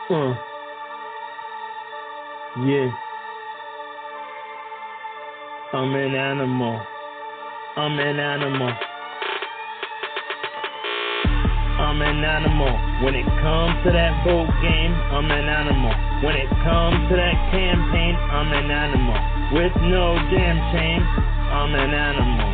Yeah. I'm an animal. I'm an animal. I'm an animal. When it comes to that vote game, I'm an animal. When it comes to that campaign, I'm an animal. With no damn shame, I'm an animal.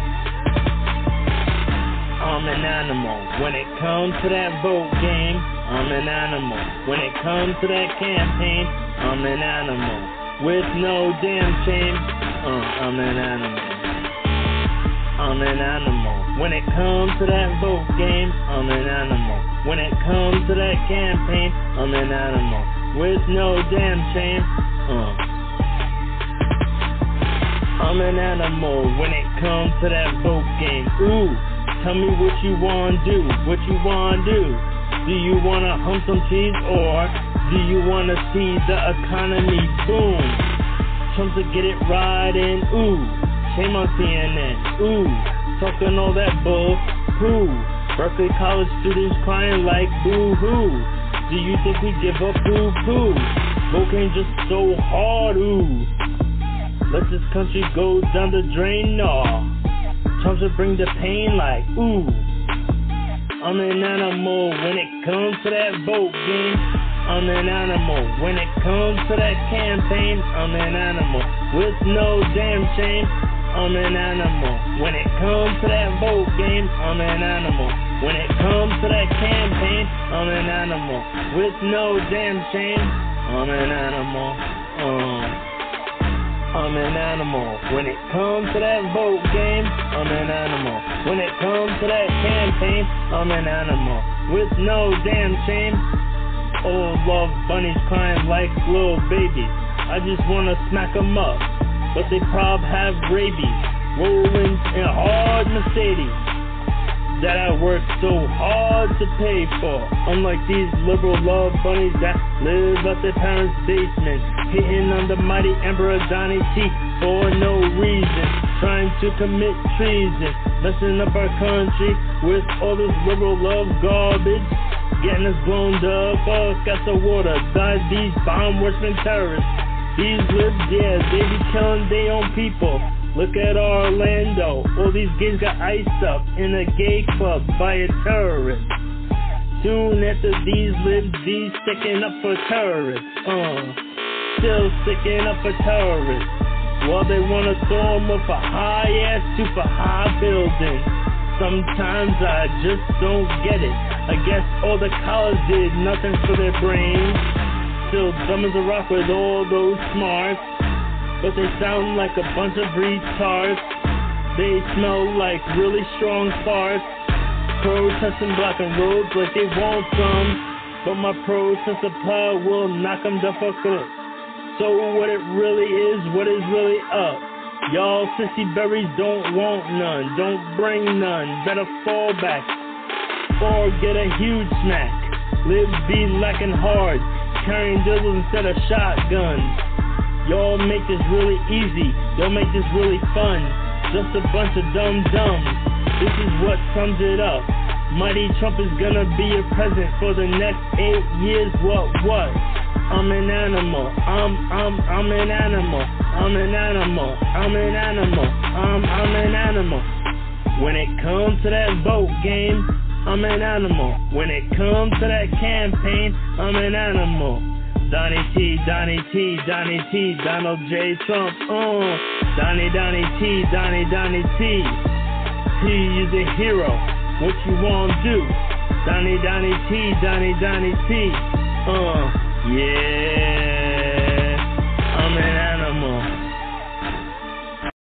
I'm an animal. When it comes to that vote game, I'm an animal. When it comes to that campaign, I'm an animal. With no damn shame, I'm an animal. I'm an animal. When it comes to that vote game, I'm an animal. When it comes to that campaign, I'm an animal. With no damn shame, I'm an animal. When it comes to that vote game, ooh, tell me what you wanna do, what you wanna do. Do you wanna hump some cheese, or do you wanna see the economy boom? Trump to get it right in, ooh. Shame on CNN, ooh, talking all that bull-hoo. Berkeley College students crying like boo-hoo. Do you think we give up poo-poo? Voting just so hard, ooh. Let this country go down the drain, nah. Trump should bring the pain like, ooh. I'm an animal when it comes to that vote game. I'm an animal when it comes to that campaign. I'm an animal with no damn shame. I'm an animal. When it comes to that vote game, I'm an animal. When it comes to that campaign, I'm an animal. With no damn shame, I'm an animal. I'm an animal. When it comes to that vote game, I'm an animal. When it comes to that campaign, I'm an animal. With no damn shame. Oh, love bunnies crying like little babies. I just wanna smack 'em up, but they prob have rabies, rolling in hard Mercedes that I work so hard to pay for. Unlike these liberal love bunnies that live at their parents' basement, hitting on the mighty Emperor Donny for no reason, trying to commit treason, messing up our country with all this liberal love garbage, getting us blown the fuck out the water by these bomb-worshiping terrorists. These libs, yeah, they be killing their own people. Look at Orlando. All these gays got iced up in a gay club by a terrorist. Soon after these libs be sticking up for terrorists. Still sticking up for terrorists. Well, they wanna throw them off a high-ass, super high building. Sometimes I just don't get it. I guess all the college did nothing for their brains. Still dumb as a rock with all those smarts, but they sound like a bunch of retards. They smell like really strong farts. Protesting blocking roads like they want some, but my protest supply will knock them the fuck up. So what it really is, what is really up? Y'all sissy berries don't want none, don't bring none, better fall back or get a huge smack. Libs be lacking hard, carrying dildos instead of shotguns. Y'all make this really easy, y'all make this really fun. Just a bunch of dumb-dumbs. This is what sums it up. Mighty Trump is gonna be your president for the next 8 years. What? I'm an animal. I'm an animal. I'm an animal. I'm an animal. I'm an animal. When it comes to that vote game, I'm an animal. When it comes to that campaign, I'm an animal. Donny T, Donny T, Donny T, Donald J. Trump, Donny T, Donny T. T is a hero, what you wanna do? Donny T, Donny T, yeah.